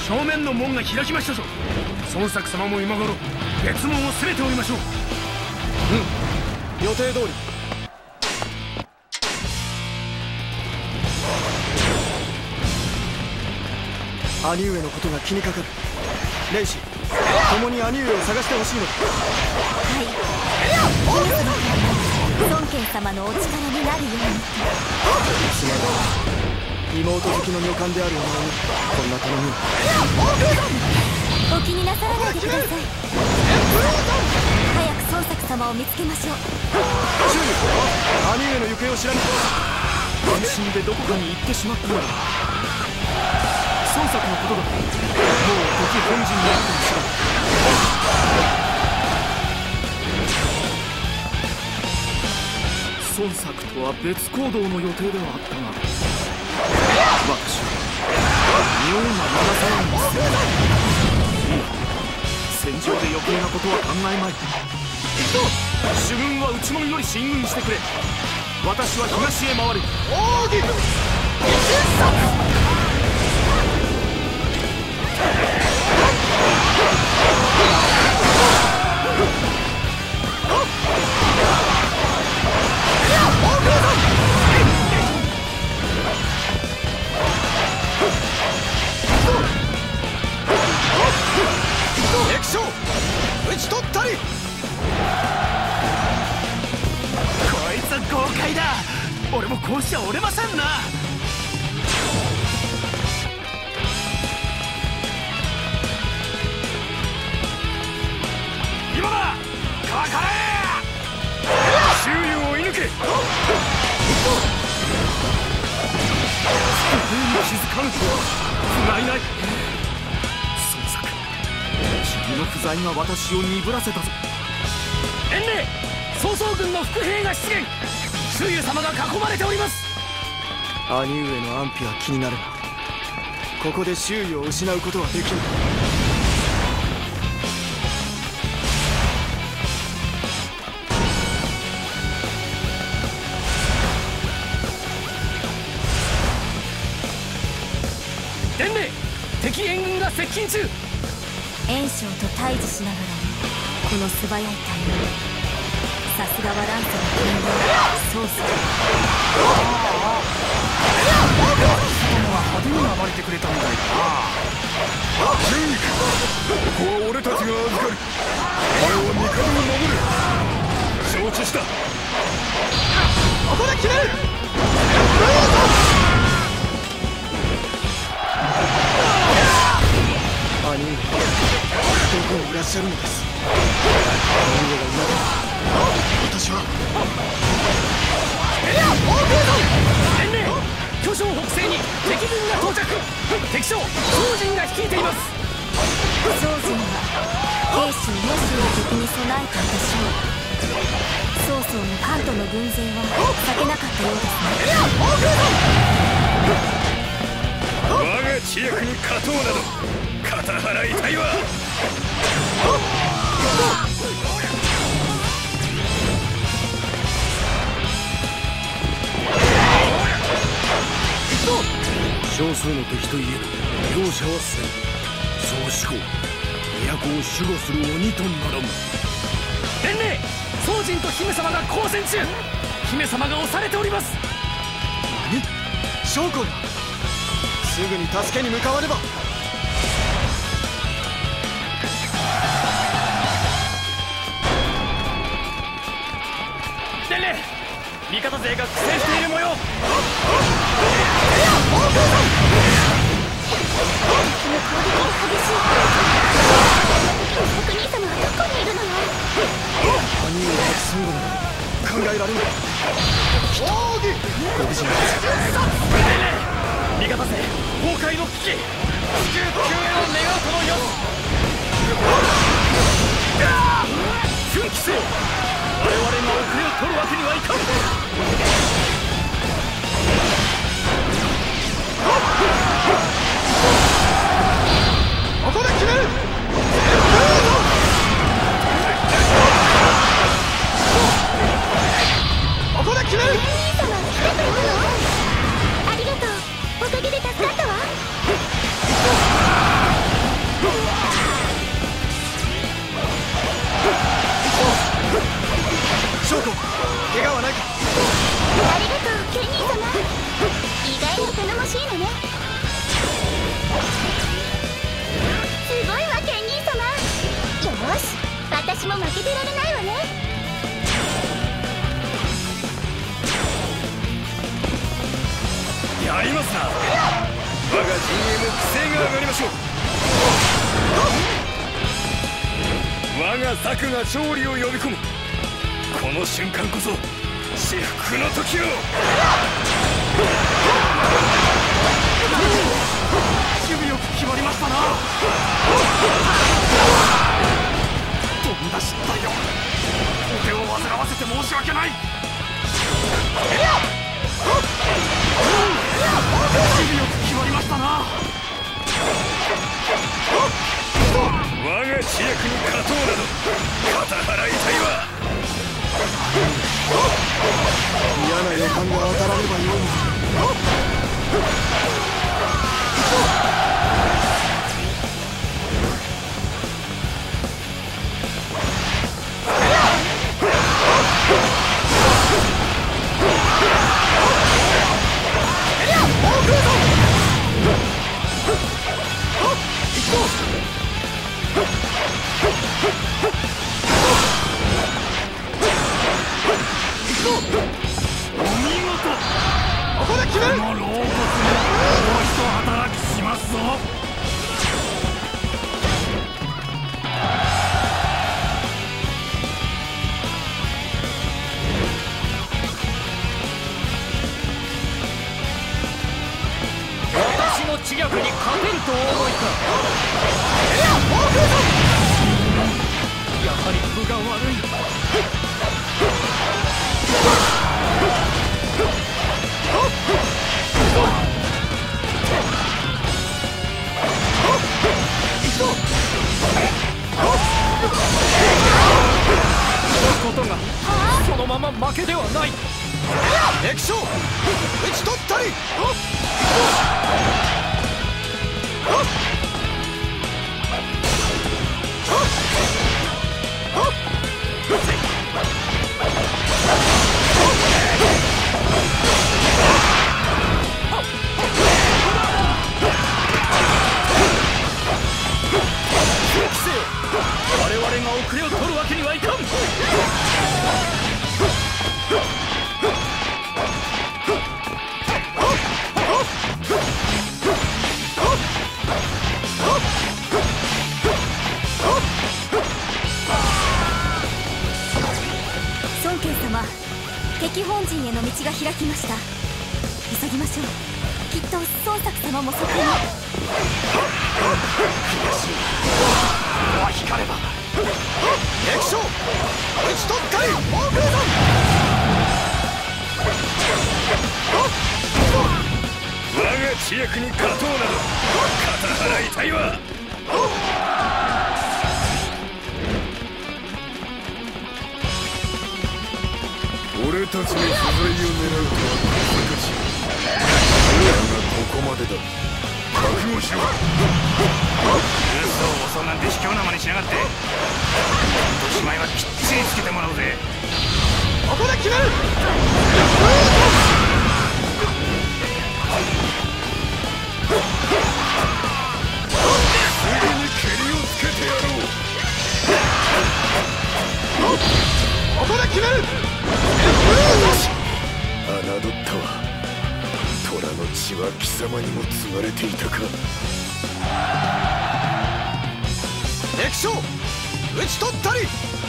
正面の門が開きましたぞ。孫作様も今頃別門を攻めておりましょう。 予定通り。兄上のことが気にかかる。レイシ、共に兄上を探してほしいのだ。 はい、孫権様のお力になるように。 すまない。妹好きの女官であるお前にこんな頼みを。 お気になさらないでください。早く孫作様を見つけましょう。 周囲、兄上の行方を知らぬ。安心でどこかに行ってしまったのだ。孫作のことだ。もう敵本陣になっても知らぬ。孫作とは別行動の予定ではあったが、私は妙な長さなんです。いい、戦場で余計なことは考えまい。主軍は内門より進軍してくれ。私は東へ回る。奥義敵将討ち取ったり。こいつは豪快だ。俺もこうしちゃ折れませんな。今だ、かかれ。周囲を追い抜け。机に気づかぬとは不甲斐ない。孫作、君の不在が私を鈍らせたぞ。 伝令、曹操軍の伏兵が出現。周囲様が囲まれております。 兄上の安否は気になるが、ここで周囲を失うことはできぬ。 伝令、敵援軍が接近中。 袁紹と対峙しながらもこの素早い対応。さすがは乱世の剣豪曹操。 派手に暴れてくれたんだよな。周囲、ここは俺たちが預かる。お前は帝を守る。承知した。 ここで決める。兄上、どこにいらっしゃるのです。兄上がいなかった私は。 伝令、巨匠北西に敵軍が到着。敵将曹仁が率いています。 曹仁は兵士をもしの敵に備えていた将。曹操の関東の軍勢は避けなかったようですね。 我が知略に勝とうなど肩払いたいわ。少数の敵といえど容赦はせん。そう思考、都を守護する鬼とならん。 伝令、曹仁と姫様が交戦中。姫様が押されております。 何、将校だ。すぐに助けに向かわねば。 伝令、味方勢が苦戦している模様。 お国様はどこにいるのよ。 兄上が孫悟など考えられない。奥義ご無事なんです。 味方勢崩壊の危機。至急救援を願うとのよし。奮起せよ。我々が遅れを取るわけにはいかん。 ここで決める。ここで決める。 兄様来てくれたの。ありがとう。おかげで助かったわ。 しいのね。すごいわケン兄様。よし、私も負けてられないわね。 やりますな。我が陣営も規制が上がりましょう。我が策が勝利を呼び込む。この瞬間こそ至福の時よ。 守備よく決まりましたな。とんだ失態よ。お手を煩わせて申し訳ない。守備よく決まりましたな。 我が知略に勝とうなど肩払いたいわ。 嫌な予感が当たらねばよい。 知略に勝てると思いか。やはり分が悪い。ことがそのまま負けではない。液晶打ち取ったり。我々が遅れを取るわけにはいかん。 孫権様、敵本陣への道が開きました。急ぎましょう。きっと孫作様もそこに。 は光れば液晶打ち取ったり。 我が知略に勝とうなど肩払いたいわ。俺たちの不在を狙うとは難しい。俺らがここまでだ。覚悟しろ。嘘を襲うなんて卑怯な真似しやがって。おしまいはきっちりつけてもらうぜ。 ここで決める。 すぐに蹴りをつけてやろう。 ここで決める。 侮ったわ。虎の血は貴様にも継がれていたか。 液晶打ち取ったり。